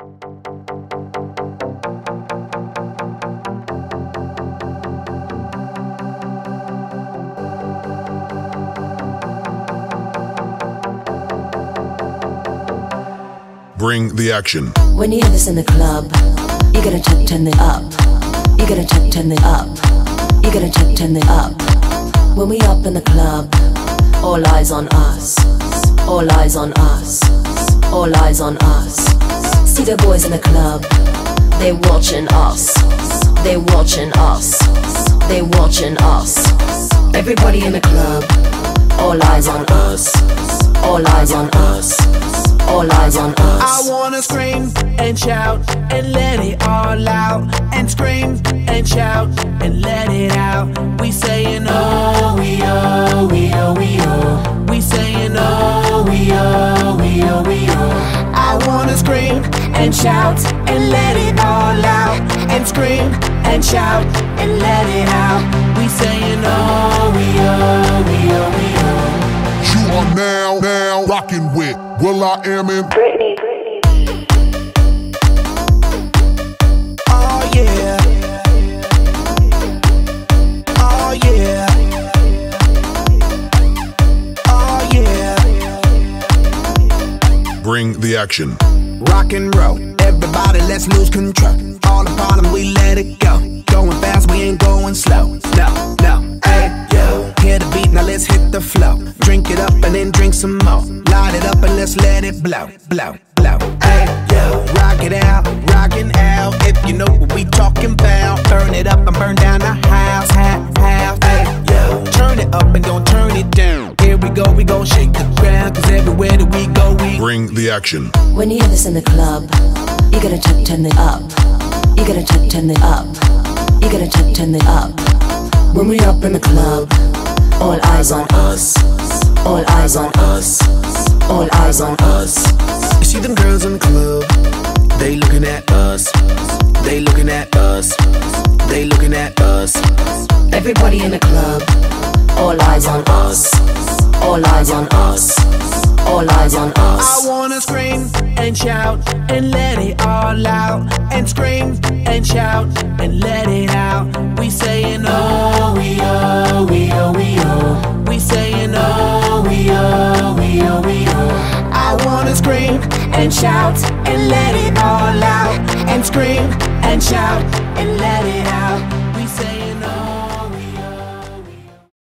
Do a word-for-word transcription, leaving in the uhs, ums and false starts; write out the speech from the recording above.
Bring the action. When you hear this in the club, you gotta check, turn it up. You gotta check, turn it up. You gotta check, turn it up. When we up in the club, all eyes on us. All eyes on us. All eyes on us. See the boys in the club, they watching us. They watching us. They watching us. Everybody in the club, all eyes on us. All eyes on us. All eyes on us. I wanna scream and shout and let it all out. And scream and shout and let it out. We saying oh, we oh, we oh, we oh. We saying oh, we oh, we oh, we oh. I wanna scream and shout and let it all out. And scream and shout and let it out. We saying oh, we oh, we oh, we oh. You are now, now rocking with will.i.am in Britney. Oh yeah. Oh yeah. Oh yeah. Bring the action. Rock and roll, everybody let's lose control. All the bottom we let it go. Going fast, we ain't going slow. No, no, hey, yo. Hear the beat, now let's hit the flow. Drink it up and then drink some more. Light it up and let's let it blow, blow, blow. Hey, yo. Rock it out, rockin' out. If you know what we talking about. Burn it up and burn down the house, house, house. Hey, yo. Turn it up and don't turn it down. Here we go, we gon' shake the ground. Cause everywhere that we go, we Bring the action. When you hear this in the club, you gotta check, turn it up. You gotta check, turn it up. You gotta check, turn it up. When we up in the club, all eyes on us. All eyes on us. All eyes on us. You see them girls in the club, they looking at us. They looking at us. They looking at us. Everybody in the club, all eyes on us. All eyes on us. All eyes on us. I wanna scream and shout and let it all out. And scream and shout and let it out. We saying oh, we oh, we oh, we oh. We saying oh, we oh, we oh, we oh. I wanna scream and shout and let it all out. And scream and shout and let it out.